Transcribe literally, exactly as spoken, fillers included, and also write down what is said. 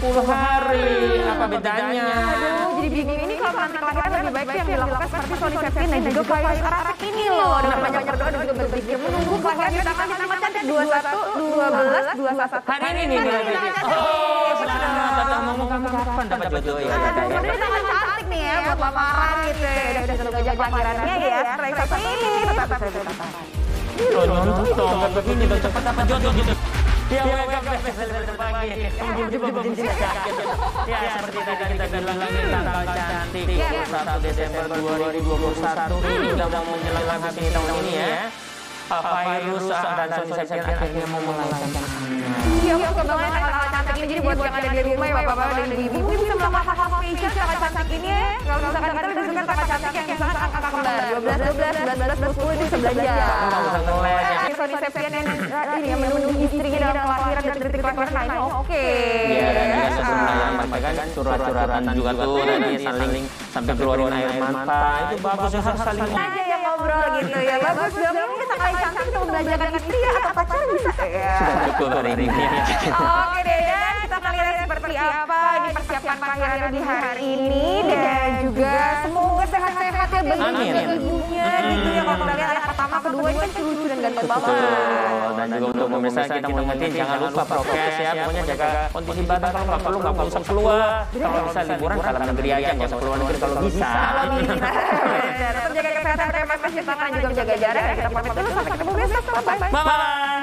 sepuluh hari. Apa bedanya? Aduh, jadi bingung ini kalau nanti kelahiran lebih baik yang dilakukan seperti Sony Septin dan juga Faiz Arafik ini loh. Dengan banyak berdoa dan juga berzikir menunggu kelahiran di tanggal yang sangat cantik dua puluh satu, dua belas, dua puluh satu. Hari ini nih. Oh, selamat datang. Ngomong kamu kapan dapat jodoh ya? Aduh, ini sangat cantik nih ya buat lamaran gitu ya. Udah bisa jaga kelahirannya ya. Setelah satu ini tetap bisa ditata. Loh, nonton dong, nggak begini dong, cepat dapat jodoh gitu. Ya, welcome pagi. Ya, seperti tadi kita bilangin tanggal cantik dua puluh satu Desember dua ribu dua puluh satu ini udah mau menjelang habis ini tahun ini ya. Pak Fairuz dan Sony Septin akhirnya mau melangsungkan Iya, aku banget tanggal cantik ini. Jadi buat yang ada di rumah ya bapak-bapak dan ibu-ibu ini bisa melakukan hal-hal spesial tanggal cantik ini ya. Kalau misalkan kita lebih suka tanggal cantik yang misalkan angka kembar dua belas, dua belas, sembilan belas, dua puluh itu bisa belanja. Nggak usah ngeles ya. Sony Septin yang ini yang menunggu istrinya dalam kelahiran dan detik kelahiran lain. Oke. Iya, dan juga sesungguhnya yang mereka kan curhat-curhatan juga tuh tadi saling sampai keluarin air mata. Itu bagus ya saling aja yang ngobrol gitu ya. Bagus dong. Ini tanggal cantik untuk membelanjakan istri ya atau pacar bisa ya. sudah cukup hari ini. Oke deh, dan kita akan lihat seperti apa ini persiapan kelahiran di hari ini dan juga semoga sehat-sehat ya bagi Amin. ibunya gitu ya. Kalau kita lihat anak pertama, kedua ini kan lucu dan ganteng banget. Betul. Dan juga untuk pemirsa kita mau ingetin jangan lupa prokes ya. Pokoknya jaga kondisi badan kalau nggak perlu nggak usah keluar. Kalau bisa liburan dalam negeri aja nggak usah keluar negeri kalau bisa. Kalau bisa. Tetap jaga kesehatan, pakai masker, cuci tangan, juga menjaga jarak. Kita pamit dulu sampai ketemu besok. Bye bye. Bye.